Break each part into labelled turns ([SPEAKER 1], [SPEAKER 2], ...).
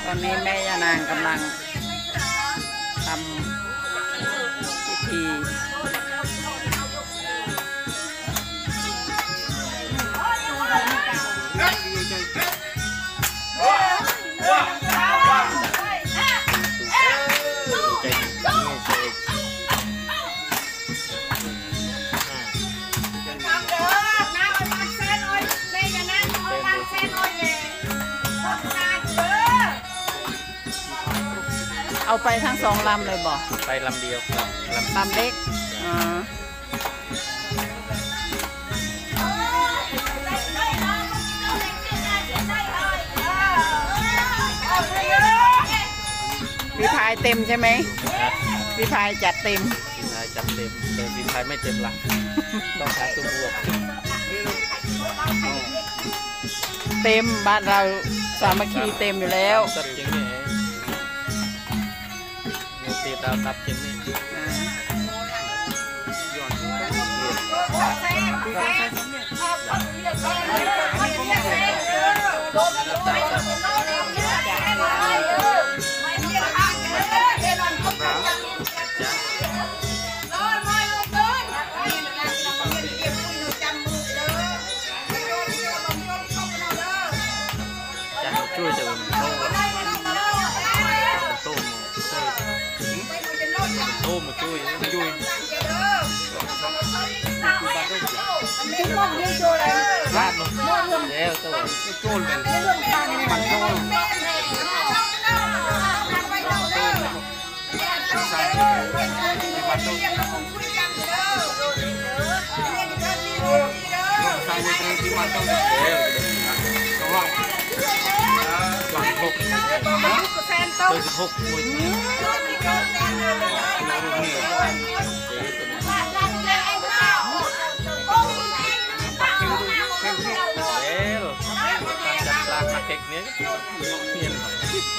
[SPEAKER 1] ตอนนี้แม่ย่านางกำลังทำพิธีเอาไปทั้ง2 ลำเลยบอก
[SPEAKER 2] ไปลำเดียวครับ
[SPEAKER 1] ลำเล็กพี่พายเต็มใช่ไหมพี่พายจัดเต็ม
[SPEAKER 2] พี่พายจัดเต็มแต่พี่พายไม่เต็มละต้องหาตัวบวก
[SPEAKER 1] เต็มบ้านเราสามัคคีเต็มอยู่แล้ว
[SPEAKER 2] สับจริงเนี่ยตีดาวตับจริงนี่ช่วยจะโต้มมาช่วยลาดเนาะแล้วตัวโจลเป็นมันโจลเทคนิคเพี้ยนหน่อย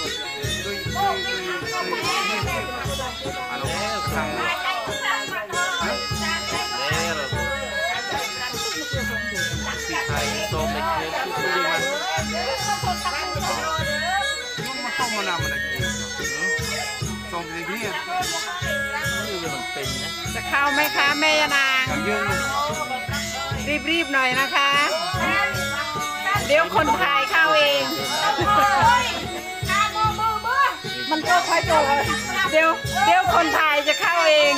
[SPEAKER 2] แล้วสั่งแล้วพี่ไทยโซมเล็กเล็กคุยมันเข้ามาหน้ามันอะไรโซมเล็กเนี่ยนี่มันเป็นนะ
[SPEAKER 1] จะเข้าไหมคะแม่ยานางรีบหน่อยนะคะเดี๋ยวคนไทยเข้าเองมันก็ค่อยโตเดี๋ยวคนไทยจะเข้าเอง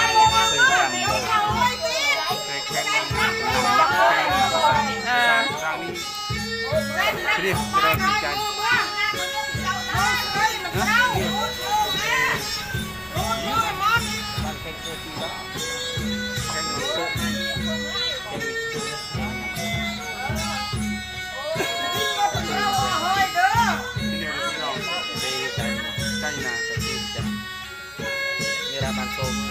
[SPEAKER 2] มันโซม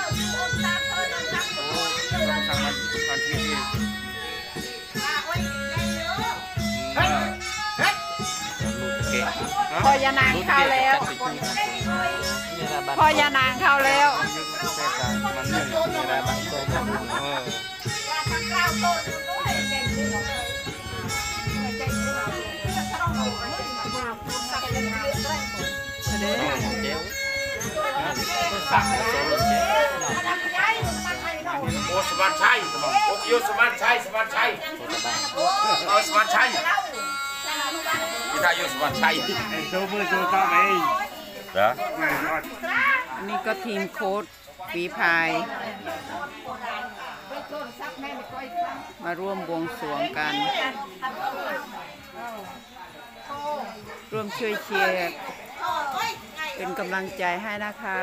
[SPEAKER 1] พอยานางเข้าแล้วพอยานางเข้าแล้ว
[SPEAKER 3] โอ้สวัสดิ์ชัยโอ้ยสวัสดิ์ชัยโอ้สวัสดิ์ชัยพี่ทายสวัสดิ์ชัย
[SPEAKER 2] โชว์มือโชว์ต้องเองเหรอ
[SPEAKER 1] นี่ก็ทีมโค้ชฝีพายมาร่วมบวงสรวงกันร่วมช่วยเชียร์เป็นกำลังใจให้นะคะ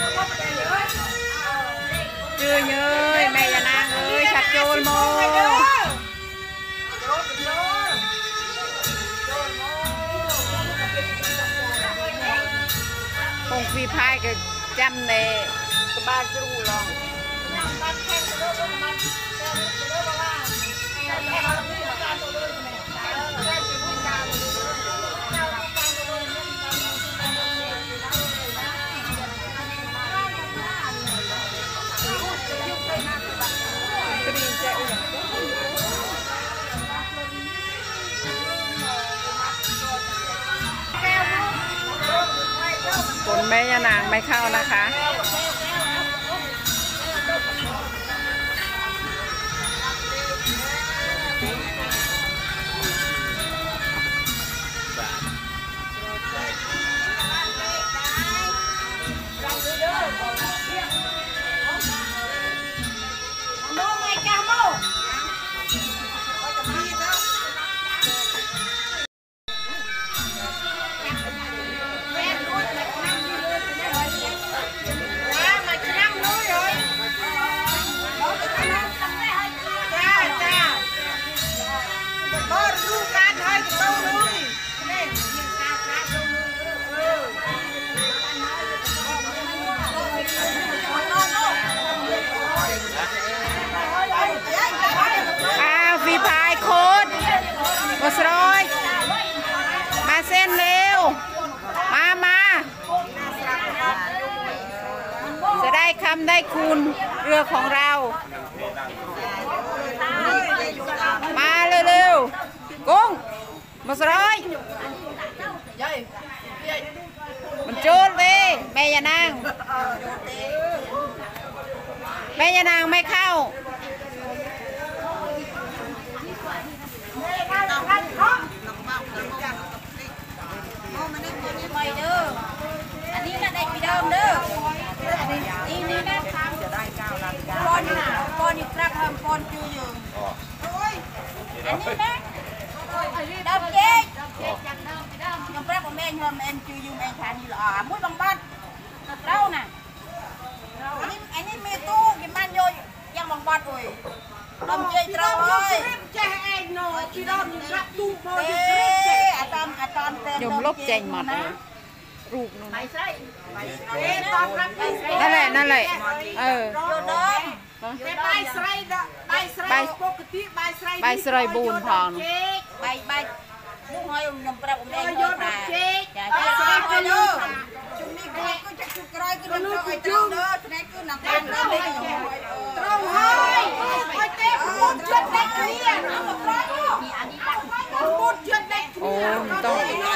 [SPEAKER 1] chưa nhơi mẹ già nàng ơi chặt chôn mô không phi phai cái chăm này cái ba chú lòngคนแม่ยานางไม่เข้านะคะฟีพายโคตรมาสรอยมาเส้นเร็วมาจะได้คำได้คุณเรือของเรามาเร็วๆกุ้งมาสรอยมันโจดเลยแม่ยานางไม่เข้า
[SPEAKER 4] อันนี้นะได้ปีเดิมเด้อนี่นะปอนนี่ตรักทำปอนจูอยู่อันนี้นะดำเจ๊ยังปรักของแม่ยอมแม่จูอยู่แม่ทานนี่หรอมุ้ยบางบ้านเราน่ะอันนี้มีตู้กินมันโยยังบางบ้านโอ้ยดำเจ๊เราเอ้ยเจ๊ไอ้หนูที่เราอยู่รับตู้พอดีอาตอมเต็ม
[SPEAKER 1] ยมลบแจงหมดเลยรูปนู่น
[SPEAKER 4] ไปใส่
[SPEAKER 1] นั่นแหละเออใบสไลบูนพอง
[SPEAKER 4] ใบลูกหอยนมปลาผมเองโยนเจ๊จะใส่ไปเลยจุดนี้ใครก็จะจุดกระไรก็ต้องไปตรงเด้อทนายก็หนักกันเด้อตรงหอยหอยเต็มหมดจุดเด็กเนี่ยหมดเลยหมดจุดเด็ก
[SPEAKER 1] โอ้ต้อง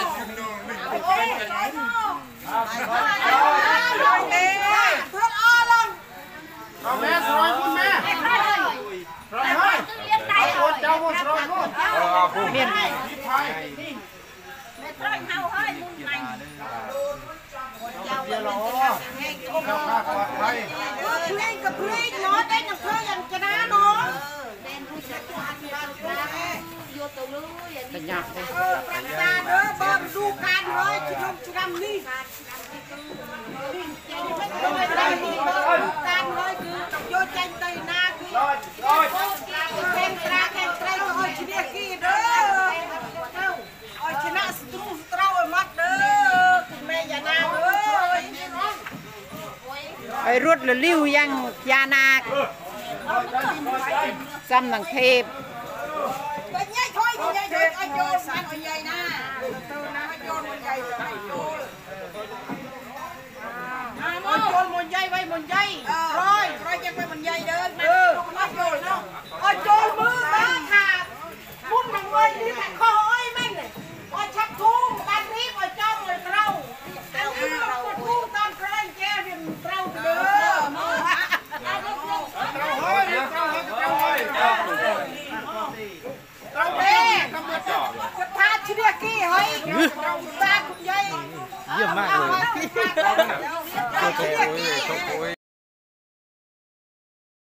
[SPEAKER 2] แม่สรอยคุณแม่สรอยเฮ้ยคนเจ้าสรอยคน
[SPEAKER 1] เมียน
[SPEAKER 2] เดี๋ยวรอเข้าข้าปลอดภัย
[SPEAKER 4] เพลงกับเพลงเนาะเต้นกับเธออย่างชนะเนาะ
[SPEAKER 1] เป็นยักษ์เลย
[SPEAKER 4] ประธานเด้อบอมดูการเลยชุดชุดนี่การเลยคือโยจันเตยนาคือแข่งตราก็เอาชนะกี่เด้อเอาชนะสตรูสตราเอามัดเด้อคุณแม่ยานาเอ้ย
[SPEAKER 1] ไอ้รถละลิ้วยังยานาคซ้ำหนังเทพ
[SPEAKER 4] เป็นยัยถ้อยยัยโยนไอโยนมันเอาใหญ่นะโยนมันใหญ่ไอโยนมันโยนมันใหญ่ไว้มันใหญ่ร้อยยังไปมันใหญ่เด้อนะมันโยนเนาะเอาโยนมือมาขาดพุ่งมันไว้ดิ